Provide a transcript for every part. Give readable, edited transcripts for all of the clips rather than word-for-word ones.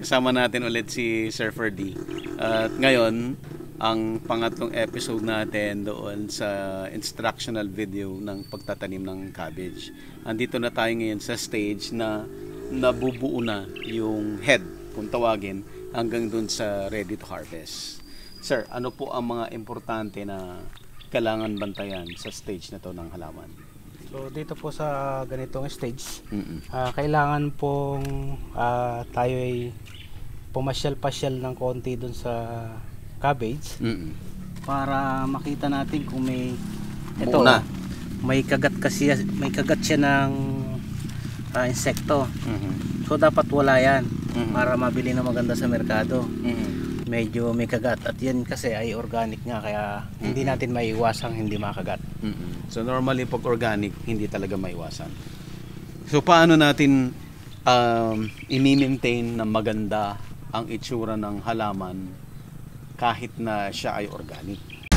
Kasama natin ulit si Sir Ferdy. At ngayon, ang pangatlong episode natin doon sa instructional video ng pagtatanim ng cabbage. Andito na tayo ngayon sa stage na nabubuo na yung head, kung tawagin, hanggang doon sa ready to harvest. Sir, ano po ang mga importante na kailangan bantayan sa stage na to ng halaman? So dito po sa ganitong stage, kailangan pong tayo ay pumasyal-pasyal ng konti dun sa cabbage para makita natin kung may may kagat siya ng insekto. So dapat wala yan para mabili na maganda sa merkado. Medyo may kagat at yan kasi ay organic nga kaya hindi natin maiiwasang hindi makagat. So normally pag organic hindi talaga maiwasan. So paano natin i-maintain na maganda ang itsura ng halaman kahit na siya ay organic?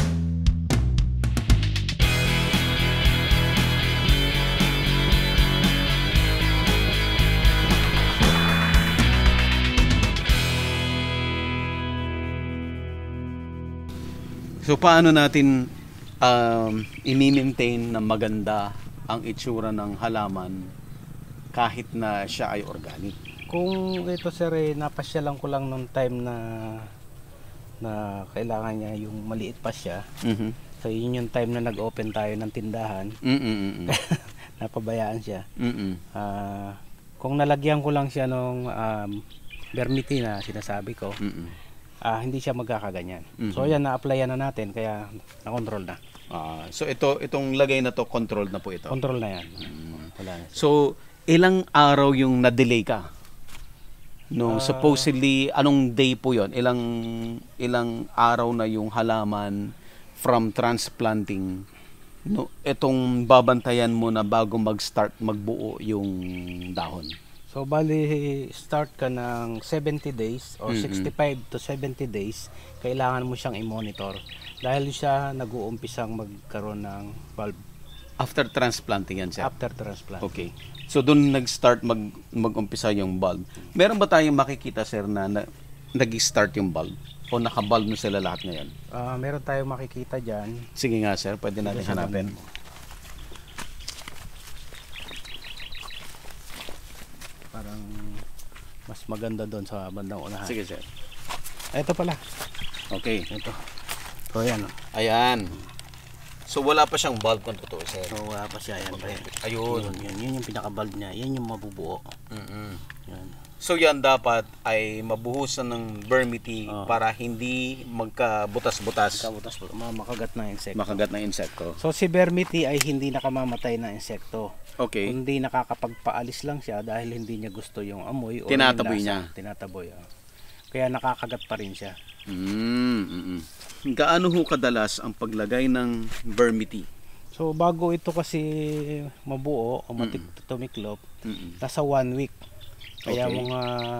So paano natin i-maintain na maganda ang itsura ng halaman kahit na siya ay organic? Kung ito sir, napasyalan ko lang nung time na kailangan niya yung maliit pa siya. So yun yung time na nag-open tayo ng tindahan. Napabayaan siya. Kung nalagyan ko lang siya nung vermity na sinasabi ko, hindi siya magkakaganyan. So yan, na-applyan na natin kaya na-control na. So itong lagay na to, controlled na po ito? Control na yan. Wala na. So ilang araw yung na-delay ka? No, supposedly anong day po yon? Ilang araw na yung halaman from transplanting? No, itong babantayan mo na bago mag-start magbuo yung dahon. So bali start ka ng 70 days or 65 to 70 days, kailangan mo siyang i-monitor dahil siya nag-uumpisang magkaroon ng bulb. After transplanting yan siya? After transplant. Okay. So doon nag-start mag-umpisa yung bulb. Meron ba tayong makikita sir na nag-start yung bulb? O naka-bulb na sila lahat ngayon? Meron tayong makikita dyan. Sige nga sir, pwede natin hanapin. Parang mas maganda doon sa bandang unahan. Sige sir. Ito pala. Okay. Ito. So ayan. Ayan. So wala pa siyang bulb kung totoo sir. So wala pa siya. Yan. Okay. Ayun. Yun yung pinaka-bulb niya. Yan yung mabubuo. Yan. So yan dapat ay mabuhusan ng vermity para hindi magkabutas-butas. Makagat na insekto. Makagat na insekto. So si vermity ay hindi nakamamatay na insekto. Okay. Hindi nakakapagpaalis lang siya dahil hindi niya gusto yung amoy o tinataboy yung niya. lasa. Tinataboy. Kaya nakakagat pa rin siya. Gaano ho kadalas ang paglagay ng vermity? So bago ito kasi mabuo o tumiklop, nasa 1 week. Kaya mga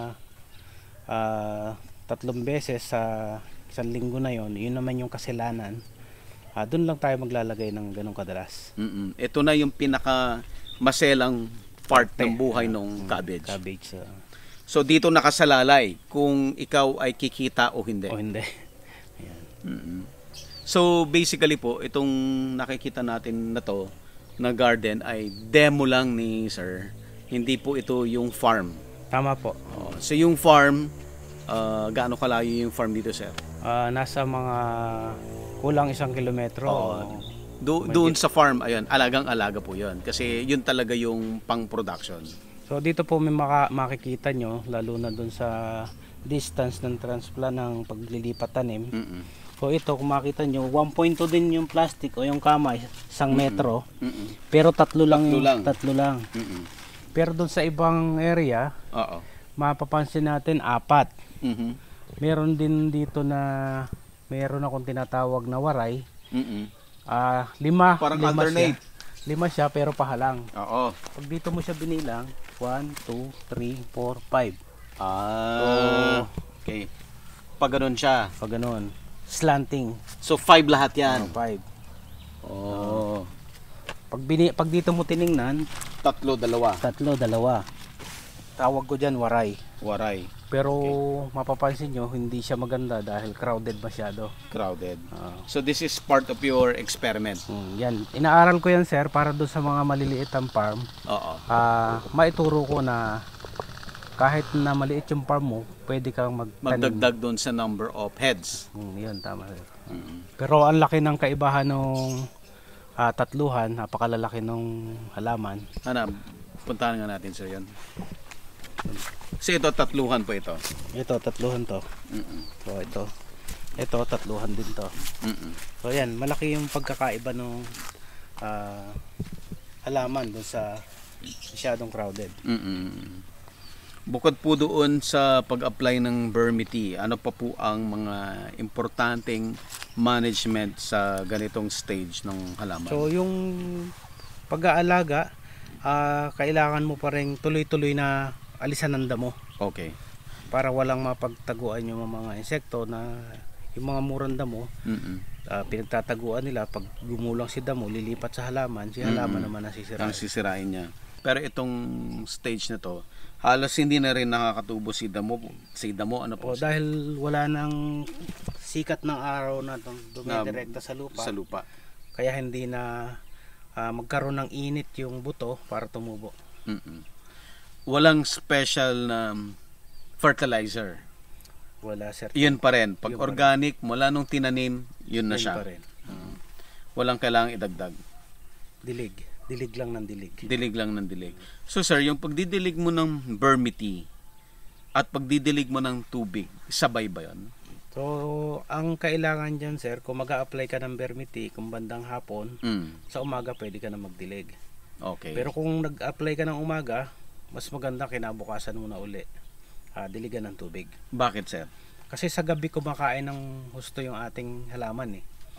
3 beses sa isang linggo na yun naman yung kasilanan. Doon lang tayo maglalagay ng ganong kadalas. Ito na yung pinaka maselang part ng buhay ng cabbage. So dito nakasalalay kung ikaw ay kikita o hindi. O hindi. So basically po, itong nakikita natin na to na garden ay demo lang ni sir. Hindi po ito yung farm. Tama po. So yung farm, gaano kalayo yung farm dito sir? Nasa mga kulang 1 kilometro. Doon sa farm, ayun, alagang-alaga po yun. Kasi yun talaga yung pang-production. So dito po may makikita nyo, lalo na doon sa distance ng transplant ng paglilipat tanim. So ito, kung makita nyo, 1.2 din yung plastic o yung kamay, 1 metro. Pero tatlo lang. Pero doon sa ibang area, mapapansin natin 4. Meron din dito na meron akong tinatawag na waray. 5. Parang alternate. 5 siya pero pahalang. Pag dito mo siya binilang, 1, 2, 3, 4, 5. Okay. Pag ganun siya. Pag ganun. Slanting. So 5 lahat yan. 5. Pag dito mo tiningnan, 3, 2. tawag ko dyan waray. Waray. Pero mapapansin nyo, hindi siya maganda dahil crowded masyado. Crowded. So this is part of your experiment. Yan. Inaaral ko yan, sir, para doon sa mga maliliit ang farm. Oo. Maituro ko na kahit na maliit yung farm mo, pwede kang magdagdag doon sa number of heads. Yun, tama, sir. Pero ang laki ng kaibahan ng tatluhan, napakalalaki ng halaman. Puntahan nga natin, sir, yan. So ito, tatluhan po ito. Ito, tatluhan to. So ito, tatluhan din to. So yan, malaki yung pagkakaiba ng halaman dun sa masyadong crowded. Bukod po doon sa pag-apply ng Bermity, ano pa po ang mga importanteng management sa ganitong stage ng halaman? So yung pag-aalaga, kailangan mo pa rin tuloy-tuloy na alisan ng damo. Okay. Para walang mapagtaguan yung mga insekto na yung mga murang damo, pinagtataguan nila. Pag gumulang si damo, lilipat sa halaman, si halaman naman nasisirain. Ang sisirain niya. Pero itong stage na to, halos hindi na rin nakakatubo si damo. Ano po? Dahil wala nang sikat ng araw na dumidirekta sa lupa. Kaya hindi na magkaroon ng init yung buto para tumubo. Walang special na fertilizer. Wala, sir. Yun pa rin. Pag yun organic, mula nung tinanim, yun na siya. Pa rin. Walang kailangang idagdag. Dilig lang ng dilig. Dilig lang ng dilig. So sir, yung pagdidilig mo ng Bermity at pagdidilig mo ng tubig, sabay ba yun? So, ang kailangan dyan, sir, kung mag-a-apply ka ng Bermity kung bandang hapon, sa umaga pwede ka na magdilig. Okay. Pero kung nag-apply ka ng umaga, mas maganda kinabukasan muna uli. Diligan ng tubig. Bakit, sir? Kasi sa gabi kumakain ng husto yung ating halaman eh.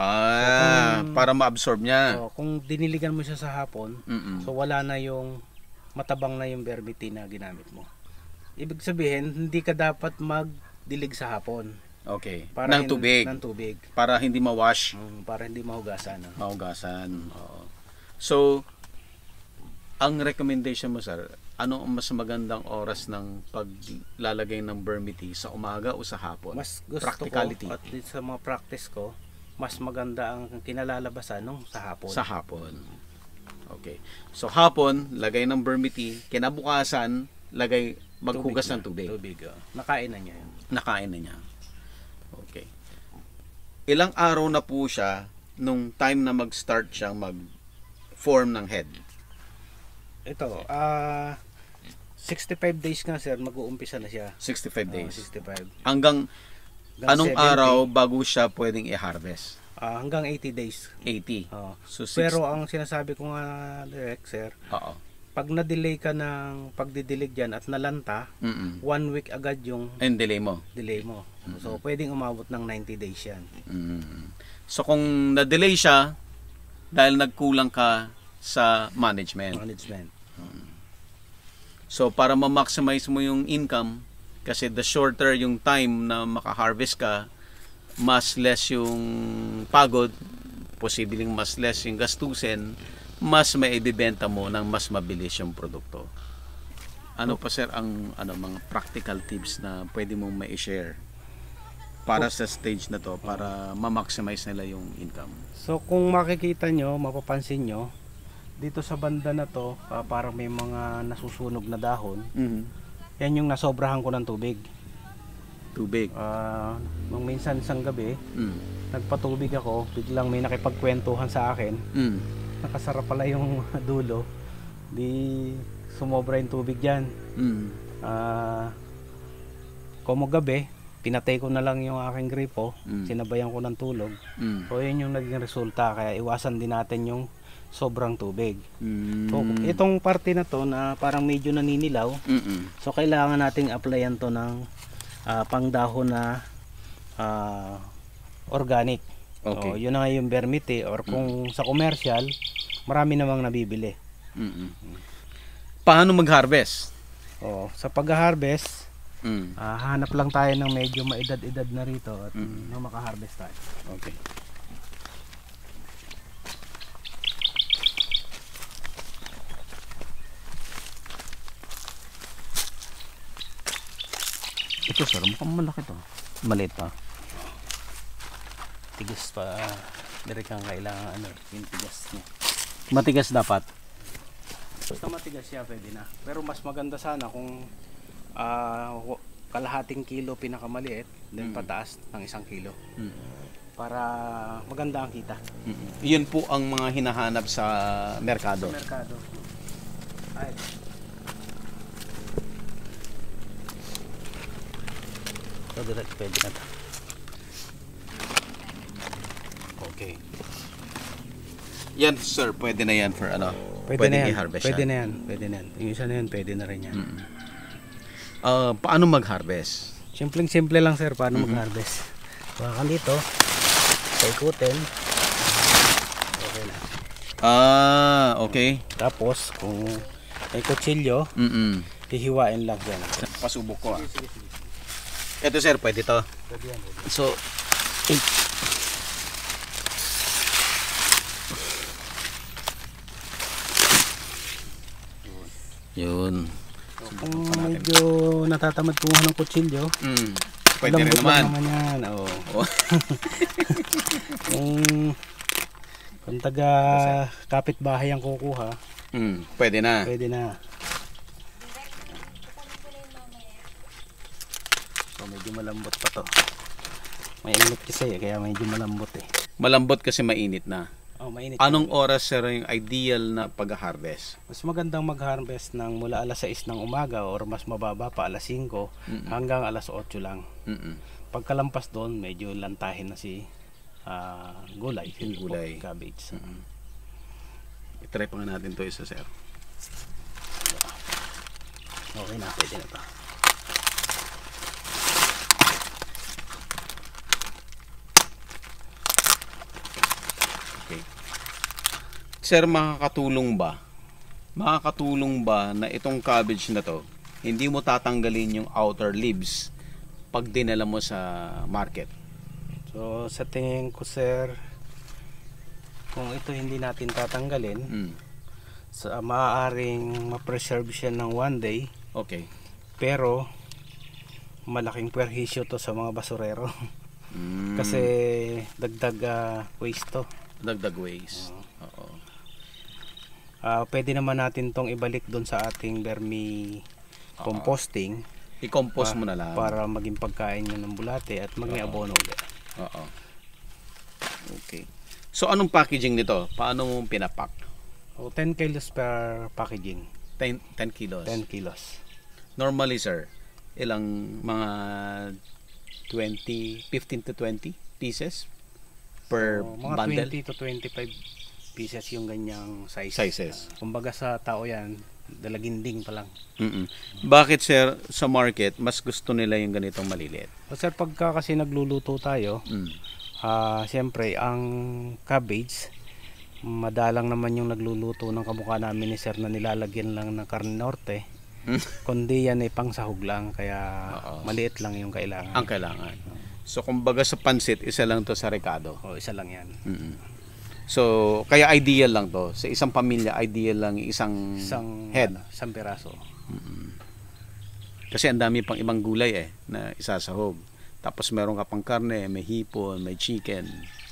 Para ma-absorb niya. Kung diniligan mo siya sa hapon, so wala na yung matabang na yung Bermity na ginamit mo. Ibig sabihin, hindi ka dapat magdilig sa hapon. Okay. Para ng tubig. Para hindi ma-wash. Para hindi mahugasan. Mahugasan. Oo. So, ang recommendation mo, sir, ano ang mas magandang oras ng paglalagay ng Bermity, sa umaga o sa hapon? Mas gusto Practicality. ko, at sa mga practice ko, mas maganda ang kinalalabasan nung sa hapon. Sa hapon. Okay. So hapon, lagay ng Bermity, kinabukasan, maghugas ng tubig. Nakain na niya yun. Nakain na niya. Okay. Ilang araw na po siya nung time na mag-start siyang mag-form ng head? Ito, 65 days nga, sir, mag-uumpisa na siya. 65 days. 65. Hanggang anong 70. araw bago siya pwedeng i-harvest? Hanggang 80 days. 80. So, pero ang sinasabi ko nga, direct, sir, pag na-delay ka ng pagdidilig dyan at nalanta, 1 week agad yung delay mo. So, pwedeng umabot ng 90 days yan. So, kung na-delay siya, dahil nagkulang ka sa management. So, para ma-maximize mo yung income, kasi the shorter yung time na maka-harvest ka, mas less yung pagod, posibleng mas less yung gastusin, mas maibibenta mo ng mas mabilis yung produkto. Ano pa, sir, ang mga practical tips na pwede mong ma-share para sa stage na to, para ma-maximize nila yung income? So, kung makikita nyo, mapapansin nyo, dito sa banda na to, parang may mga nasusunog na dahon. Yan yung nasobrahan ko ng tubig. Nung minsan isang gabi, nagpatubig ako, biglang may nakipagkwentuhan sa akin. Nakasara pala yung dulo. Di sumobra yung tubig dyan. Kumo gabi, pinatay ko na lang yung aking gripo, sinabayan ko ng tulog. So yun yung naging resulta, kaya iwasan din natin yung sobrang tubig. So itong parte na to na parang medyo naninilaw, so kailangan nating applyan to ng pangdahon na organic. Okay. So, yun na nga yung Bermity, or kung sa commercial, marami namang nabibili. Paano mag-harvest? Sa pag-harvest, hanap lang tayo ng medyo maedad-edad na rito at maka-harvest tayo. Okay. Ito sir, mukhang malaki to. Maliit pa. Tigas pa. Direk ang kailangan yung tigas niya. Matigas dapat. Basta matigas siya pwede na. Pero mas maganda sana kung kalahating kilo pinakamaliit, then pataas ng 1 kilo. Para maganda ang kita. Iyon po ang mga hinahanap sa merkado. Sa merkado. Ay. So direct pwede na to. Okay. Yan sir, pwede na yan for ano? Pwede na yan. i-harvest Pwede yan. na yan. Pwede na yan. Yung isa na yan, pwede na rin yan. Paano mag-harvest? Simpleng-simple lang sir, paano mag-harvest. Bakan dito, paikutin. Okay na. Okay. Tapos, kung may kutsilyo, hihiwain lang yan. Pasubok ko Ito sir, pwede to. Pwede yan. Pwede. So, yun. So, kung medyo natatamad kumuha ng kutsilyo, pwede rin naman. Yan. Kung taga kapitbahay ang kukuha, pwede na. pwede na. So medyo malambot pa to. May init kasi kaya medyo malambot eh. Malambot kasi mainit na. Oh, mainit. Anong oras sir yung ideal na pag-harvest? Mas magandang mag-harvest ng mula alas 6 ng umaga or mas mababa pa alas 5 hanggang alas 8 lang. Pagkalampas doon, medyo lantahin na si gulay, gulay. cabbage. I-try pa nga natin to isa sir. Okay na, pwede na to. Okay. Sir, makakatulong ba na itong cabbage na to, hindi mo tatanggalin yung outer leaves pag dinala mo sa market? So sa tingin ko sir, kung ito hindi natin tatanggalin, maaaring ma-preserve siya ng 1 day. Okay. Pero malaking perhisyo to sa mga basurero. Kasi dagdag waste to. Dagdag waste. Oo. Pwede naman natin tong ibalik doon sa ating vermi composting. I-compose mo na lang. Para maging pagkain nyo ng bulate at maging abono ulit. Oo. Okay. So anong packaging nito? Paano mo pinapak? 10 kilos per packaging. 10 kilos? 10 kilos. Normally sir, ilang mga 15 to 20 pieces per mga bundle? 20 to 25 pieces yung ganyang Sizes. Kumbaga sa tao yan, dalaginding pa lang. Bakit sir, sa market, mas gusto nila yung ganitong maliliit? Sir, pagka kasi nagluluto tayo, siyempre, ang cabbage, madalang naman yung nagluluto ng kamukha namin ni sir na nilalagyan lang ng karne norte. Kundi yan ay pangsahog lang, kaya maliit lang yung kailangan. Ang kailangan. So, kumbaga sa pansit, isa lang to sa rekado. Isa lang yan. So, kaya ideal lang to. Sa isang pamilya, ideal lang isang head. Isang piraso. Kasi ang dami pang ibang gulay na isasahog. Tapos meron ka pang karne, may hipon, may chicken.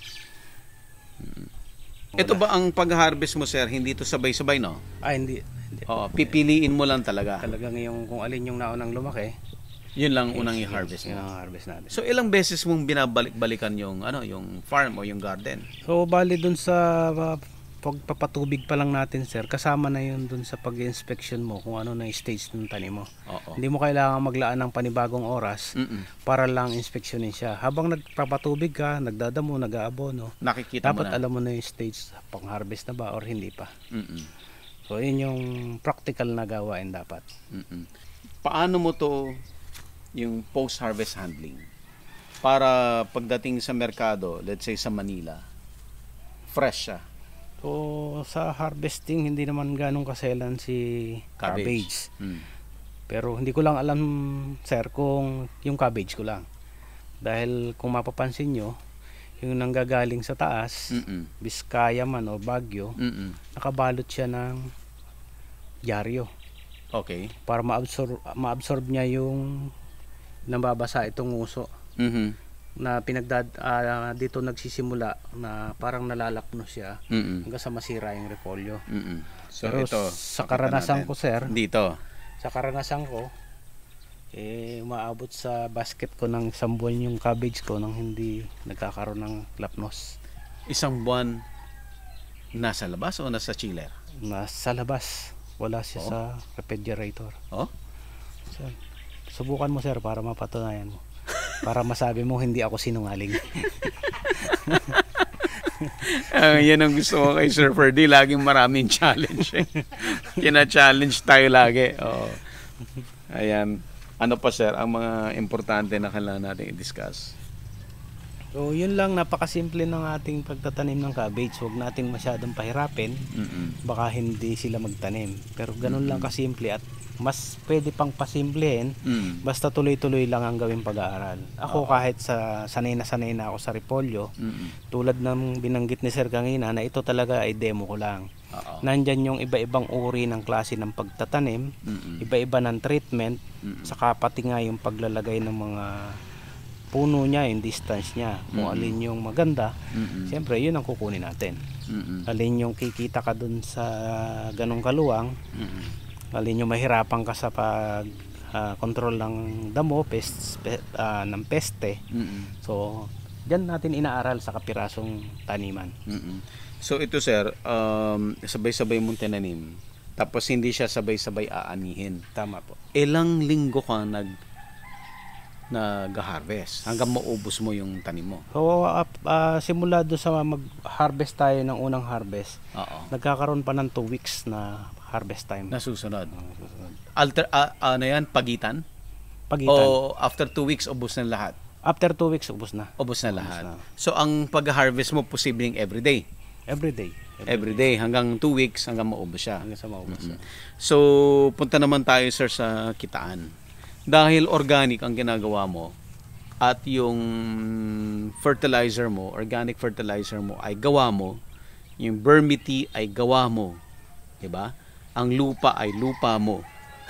Ito ba ang pag-harvest mo sir, hindi to sabay-sabay no? Hindi. Pipiliin mo lang talaga. Talagang yung kung alin yung naunang lumaki, yun lang unang i-harvest mo. harvest natin. So ilang beses mong binabalik-balikan yung yung farm o yung garden? So bali dun sa pagpapatubig pa lang natin sir, kasama na yun dun sa pag-inspection mo kung ano na yung stage ng tanim mo. Hindi mo kailangan maglaan ng panibagong oras para lang inspeksyonin siya. Habang nagpapatubig ka, nagdadamo, nag-aabono, nakikita dapat mo na. alam mo na yung stage, pang harvest na ba or hindi pa. So yun yung practical na gawain dapat. Paano mo to yung post-harvest handling para pagdating sa merkado, let's say sa Manila, fresh siya? So sa harvesting hindi naman ganong kaselan si cabbage. Pero hindi ko lang alam sir kung yung cabbage ko lang. Dahil kung mapapansin nyo, yung nanggagaling sa taas, Biskaya man o Baguio, nakabalot siya ng dyaryo. Okay. Para ma-absorb niya yung nababasa itong nguso Mhm. na dito nagsisimula na parang nalalakno siya hanggang sa masira yung repolyo. So Pero ito, sa pakita karanasan natin. ko, sir, Dito. sa karanasan ko, umaabot sa basket ko ng 1 buwan yung cabbage ko nang hindi nagkakaroon ng lapnos. 1 buwan nasa labas o nasa chiller? Nasa labas, wala siya sa refrigerator. Oh? So, subukan mo, sir, para mapatunayan mo. Para masabi mo hindi ako sinungaling. Yan ang gusto ko kay Sir Ferdy. Laging maraming challenge. Kina-challenge tayo lagi. Oo. Ayan. Ano pa, sir, ang mga importante na kailangan natin i-discuss? So, yun lang, napakasimple ng ating pagtatanim ng cabbage. Huwag nating masyadong pahirapin. Baka hindi sila magtanim. Pero ganun lang kasimple at mas pwede pang pasimplehin. Basta tuloy-tuloy lang ang gawing pag-aaral. Ako kahit sanay na ako sa repolyo, tulad ng binanggit ni Sir kanina na ito talaga ay demo ko lang. Nandyan yung iba-ibang uri ng klase ng pagtatanim, iba-iba ng treatment, saka pati nga yung paglalagay ng mga puno niya, yung distance niya, kung alin yung maganda, siyempre yun ang kukunin natin. Alin yung kikita ka dun sa ganong kaluwang, alin yung mahirapan ka sa pag control ng damo, ng peste. So, dyan natin inaaral sa kapirasong taniman. So ito, sir, sabay-sabay mong tinanim, tapos hindi siya sabay-sabay aanihin. Tama po. Ilang linggo ka nag-harvest hanggang maubos mo yung tanim mo? So, simula doon sa mag-harvest tayo ng unang harvest, nagkakaroon pa ng 2 weeks na harvest time. Nasusunod. Ano yan? Pagitan? Pagitan. O after 2 weeks, ubos na lahat? After 2 weeks, ubos na. Ubos na lahat. So, ang pag-harvest mo, posibleng everyday? Everyday. Everyday. Hanggang 2 weeks, hanggang maubos siya. Hanggang sa maubos siya. So, punta naman tayo, sir, sa kitaan. Dahil organic ang ginagawa mo at yung fertilizer mo, organic fertilizer mo ay gawa mo, yung vermity ay gawa mo, diba? Ang lupa ay lupa mo.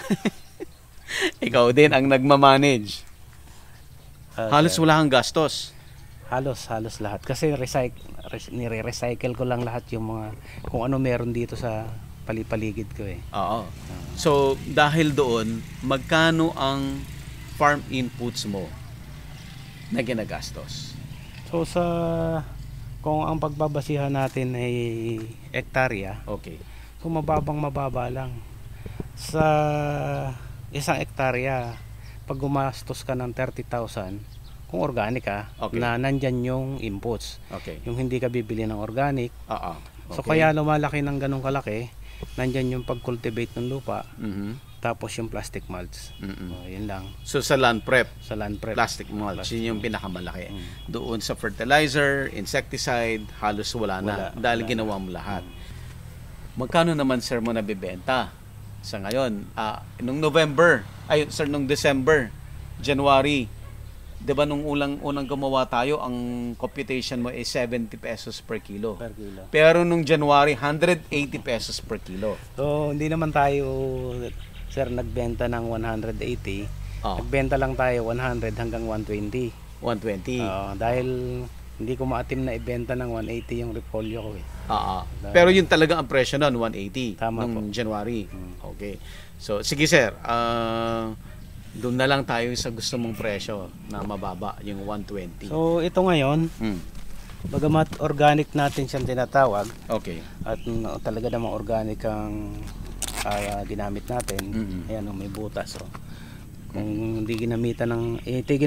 Ikaw din ang nagmamanage. Halos wala kang gastos. Halos lahat. Kasi nire-recycle ko lang lahat yung mga kung ano meron dito sa palipaligid ko eh. Oo. So, dahil doon, magkano ang farm inputs mo na ginagastos? So, kung ang pagbabasihan natin ay hektarya, okay. So, mababa lang. Sa isang hektarya, pag gumastos ka ng 30,000, kung organic na nandyan yung inputs. Okay. Yung hindi ka bibili ng organic. Okay. So, kaya lumalaki ng ganong kalaki, nandyan yung pag-cultivate ng lupa, tapos yung plastic mulch. So, yun lang. So, sa land prep, plastic mulch, yun yung pinakamalaki. Doon sa fertilizer, insecticide, halos wala na. Dahil ginawa mo lahat. Magkano naman, sir, mo nabibenta sa ngayon? Nung nung December, January, 'di ba nung unang gumawa tayo, ang computation mo ay 70 pesos per kilo. Pero nung January, 180 pesos per kilo. So, hindi naman tayo, sir, nagbenta ng 180. Nagbenta lang tayo 100 hanggang 120. 120. Dahil hindi ko maatim na ibenta ng 180 yung repolyo ko eh. Pero yun talaga ang presyo nun, 180. Tama nung po. January. Okay. So, sige, sir. Doon na lang tayo sa gusto mong presyo na mababa, yung 120. So, ito ngayon, bagamat organic natin siyang tinatawag, okay. At talaga namang organic ang ginamit natin, ayan, may butas. Kung hindi ginamitan ng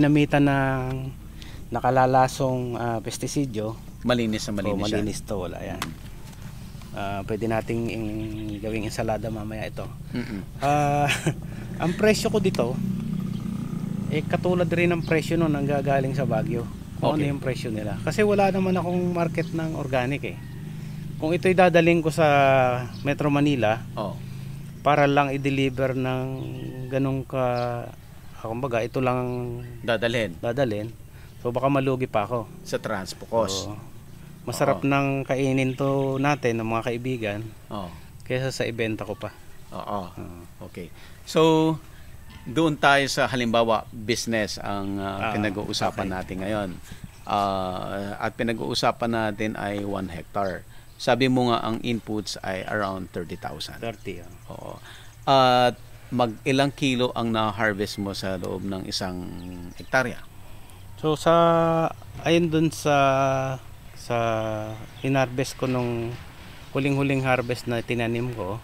nakalalasong pestisidyo, malinis na malinis. Malinis to, wala yan. Pwede nating gawing ensalada mamaya ito. Ang presyo ko dito katulad rin ng presyo nun ang gagaling sa Baguio. Kung ano yung presyo nila. Kasi wala naman akong market ng organic eh. Kung ito'y dadaling ko sa Metro Manila, para lang i-deliver ng ganun kumbaga ito lang dadalhin. So baka malugi pa ako sa transpo cost. Masarap ng kainin to natin ng mga kaibigan kaysa sa ibenta ko pa. Okay. So, doon tayo sa halimbawa business ang pinag-uusapan natin ngayon. At pinag-uusapan natin ay 1 hectare. Sabi mo nga ang inputs ay around 30,000. 30. Oo. At ilang kilo ang na-harvest mo sa loob ng isang hektarya? So ayun dun sa hinarvest ko nung huling harvest na tinanim ko,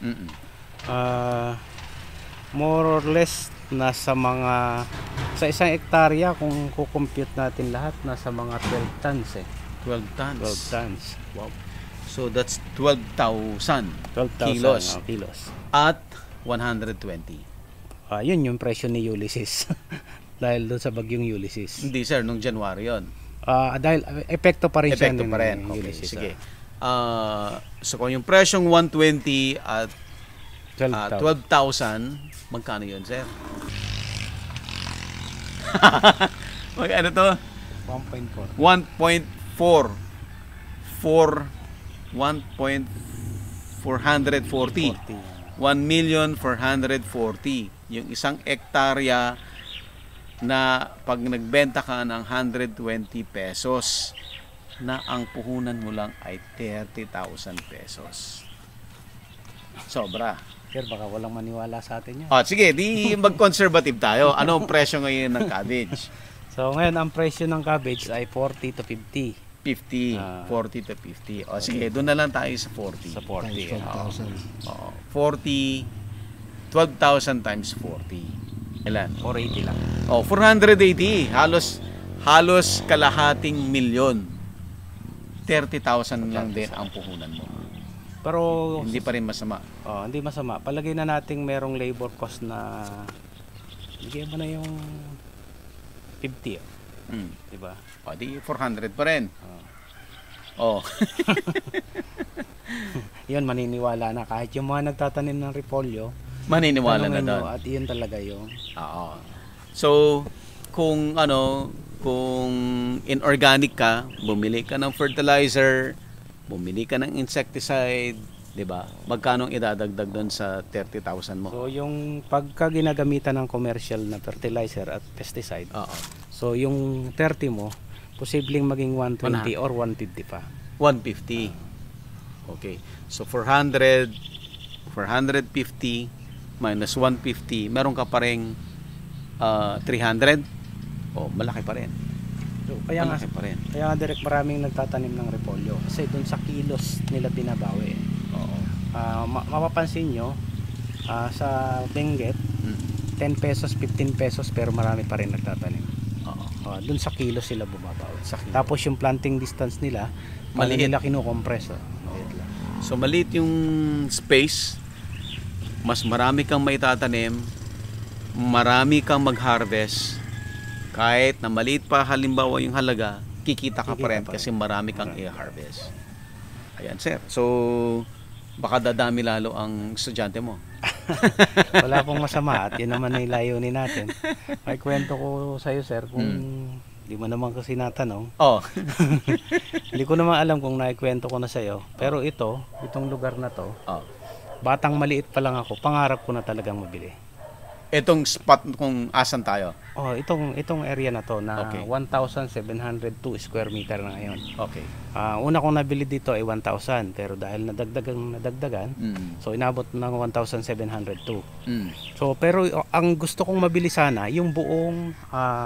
more or less nasa mga sa isang hektarya kung kukompute natin lahat nasa mga 12 tons 12 tons. 12 tons. Wow. So that's 12,000 kilos. At 120. Yun yung presyo ni Ulysses. Dahil doon sa bagyong Ulysses. Hindi sir, nung January yon. Dahil epekto pa rin siya. Epekto pa rin. Okay, Ulysses, sige. So kung yung presyong 120 at 12,000, magkano yun sir? Magkano to? 1.4. 1.440. 1,440,000. Yung isang hektarya na pag nagbenta ka ng 120 pesos na ang puhunan mo lang ay 30,000 pesos. Sobra. Sir, baka walang maniwala sa atin yan. Sige, di mag-conservative tayo. Ano ang presyo ngayon ng cabbage? So ngayon ang presyo ng cabbage ay 40 to 50. 40 to 50. Sige, doon na lang tayo sa 40. Sa 40. 40, 12,000 times 40. Ilan? 480 lang. 480. Halos kalahating milyon. 30,000 lang din ang puhunan mo. Pero hindi pa rin masama. Hindi masama. Palagay na nating merong labor cost na bigyan mo na yung 50. Diba? Di 400 pa rin. Yun, maniniwala na. Kahit yung mga nagtatanim ng repolyo, maniniwala na doon. At yun talaga yung... So, kung inorganic ka, bumili ka ng fertilizer, bumili ka ng insecticide, 'di ba? Magkano idadagdag doon sa 30,000 mo? So, yung pagka ginagamitan ng commercial na fertilizer at pesticide, so yung 30 mo, posibleng maging 120 or 150 pa. 150. Okay. So 450 minus 150, meron ka pa ring 300. Malaki pa rin. So, kaya nga direct maraming nagtatanim ng repolyo kasi doon sa kilos nila binabawi. Mapapansin nyo sa Benguet 10 pesos, 15 pesos pero marami pa rin nagtatanim. Doon sa kilos sila bumabawi. Tapos yung planting distance nila maliit nila kinukompress. So maliit yung space, mas marami kang maitatanim, marami kang mag-harvest. Kahit na maliit pa halimbawa yung halaga, kikita ka pa rin kasi marami kang i-harvest. Ayan sir. So baka dadami lalo ang estudyante mo. Wala pong masama at yun naman ay layunin natin. May kwento ko sa iyo sir kung di mo naman kasi natanong. Hindi ko naman alam kung naikwento ko na sa iyo. Pero itong lugar na to, batang maliit pa lang ako, pangarap ko na talagang mabili. Itong spot kung asan tayo? Itong area na to na 1,702 square meter na ngayon. Okay. Una kong nabili dito ay 1,000 pero dahil nadagdagan, so inabot ng 1,702. So pero ang gusto kong mabili sana yung buong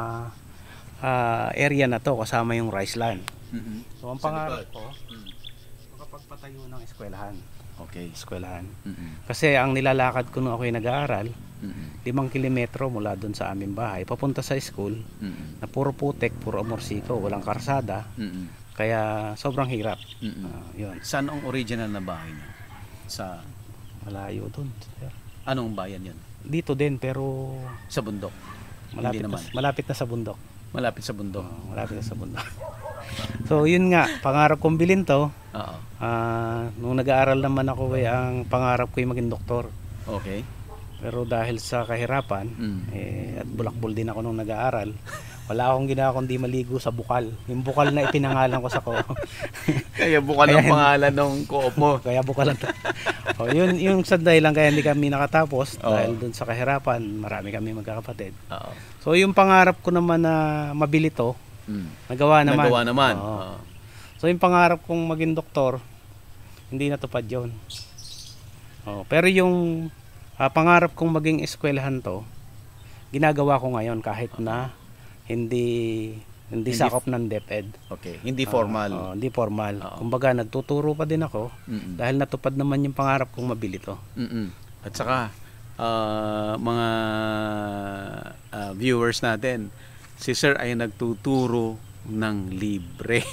area na to kasama yung rice land. So ang pangarap ko makapagpatayo ng eskwelahan. Okay. Eskwelahan. Kasi ang nilalakad ko nung ako'y nag-aaral, 5 kilometro mula doon sa aming bahay papunta sa school na puro putek, puro amorsiko, walang karsada. Kaya sobrang hirap. Yun. Saan ang original na bahay niyo? Sa malayo doon. Anong bayan 'yon? Dito din pero sa bundok. Malapit na sa bundok. Malapit sa bundok. Malapit na sa bundok. So yun nga, pangarap kong bilhin to. Nung nag-aaral naman ako ang pangarap ko ay maging doktor. Okay. Pero dahil sa kahirapan at bulakbol din ako nung nag-aaral, Wala akong ginawa kundi maligo sa bukal. Yung bukal na ipinangalan ko sa co-op. Kaya bukal ang pangalan ng co-op mo. Kaya bukal ang yun yung sa dahilan kaya hindi kami nakatapos dahil dun sa kahirapan, marami kami magkakapatid. So yung pangarap ko naman na mabili to, nagawa naman. So yung pangarap kong maging doktor, hindi natupad yun. Pero yung pangarap kong maging eskwelahan to, ginagawa ko ngayon kahit na hindi sakop ng DepEd. Okay, hindi formal. Hindi formal. Kumbaga nagtuturo pa din ako dahil natupad naman yung pangarap kong mabili to. At saka mga viewers natin, si Sir ay nagtuturo ng libre.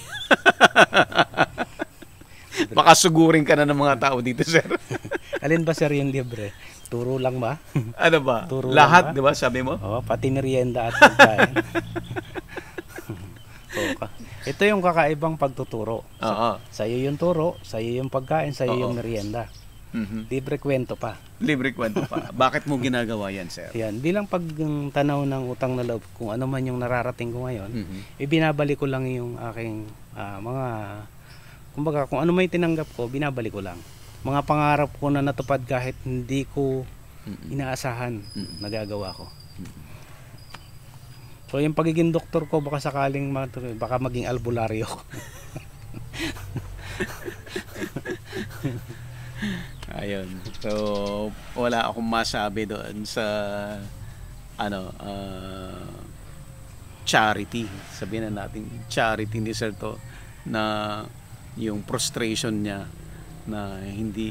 Baka sugurin ka na ng mga tao dito, Sir. Alin ba, Sir, yung libre? Turo lang ba? Ano ba? Turo lahat, ba? di ba? Sabi mo? Pati merienda at pagkain. Ito yung kakaibang pagtuturo. Sa iyo yung turo, sa iyo yung pagkain, sa iyo yung merienda. Libre kwento pa. Libre kwento pa. Bakit mo ginagawa yan, Sir? Yan, bilang pagtanaw ng utang na loob, kung ano man yung nararating ko ngayon, ibinabalik ko lang yung aking mga, kumbaga kung ano may tinanggap ko, binabalik ko lang. Mga pangarap ko na natupad kahit hindi ko inaasahan, nagagawa ko. So yung pagiging doktor ko, baka sakaling baka maging albularyo. Ayun. So wala akong masabi doon sa charity. Sabihin na natin charity ni Sir to, na yung frustration niya na hindi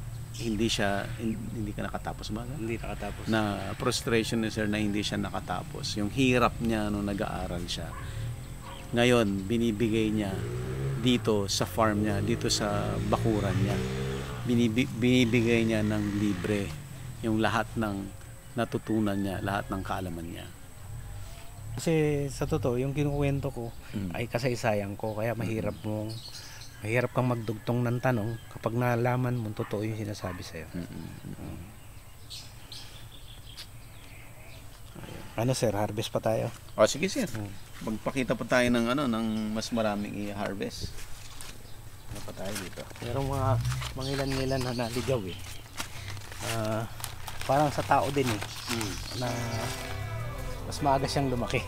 ka nakatapos ba? Hindi nakatapos. Na frustration ni Sir na hindi siya nakatapos. Yung hirap niya nung nag-aaral siya. Ngayon, binibigay niya dito sa farm niya, dito sa bakuran niya. Binibigay niya ng libre yung lahat ng natutunan niya, lahat ng kaalaman niya. Kasi sa totoo, yung kinukwento ko ay kasaysayan ko, kaya mahirap kang magdugtong ng tanong kapag nalaman mo totoo yung sinasabi sa'yo. Ano, Sir, harvest pa tayo? Sige, Sir. Magpakita pa tayo ng ng mas maraming i-harvest. Ano pa tayo dito? Merong mga ilan-ilan na naligaw eh. Parang sa tao din eh. Na mas maaga siyang lumaki.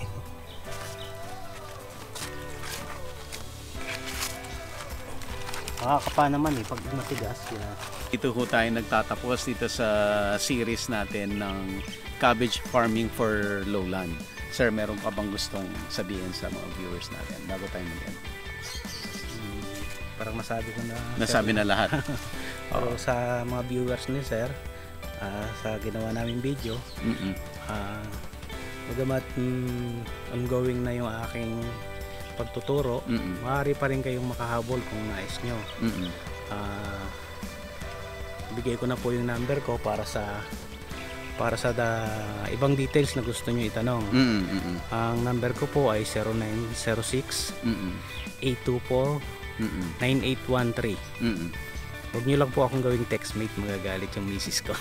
Makakapa naman eh pag matigas. Dito ho tayo nagtatapos dito sa series natin ng cabbage farming for lowland. Sir, meron ka bang gustong sabihin sa mga viewers natin bago tayo mag-end? Parang masabi ko na. Nasabi na lahat. Pero sa mga viewers ni Sir, sa ginawa naming video, bagamat ongoing na yung aking pagtuturo, maaari pa rin kayong makahabol kung nais nyo. Bigay ko na po yung number ko para sa ibang details na gusto nyo itanong. Ang number ko po ay 0906 824 9813. Huwag nyo lang po akong gawing textmate, magagalit yung misis ko.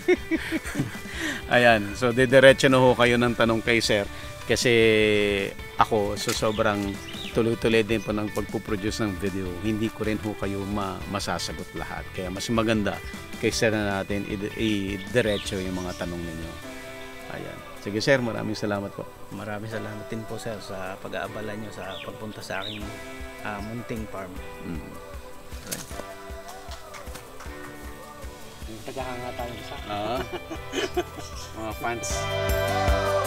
Ayan, so didiretso na ho kayo ng tanong kay Sir. Kasi ako, so sobrang tuloy-tuloy din po ng pagpuproduce ng video, hindi ko rin ho kayo masasagot lahat. Kaya mas maganda kay Sir na natin i-diretso yung mga tanong ninyo. Ayan. Sige, Sir, maraming salamat po. Maraming salamat din po, Sir, sa pag-aabala nyo sa pagpunta sa aking munting farm. Tagahanga tayo sa mga fans.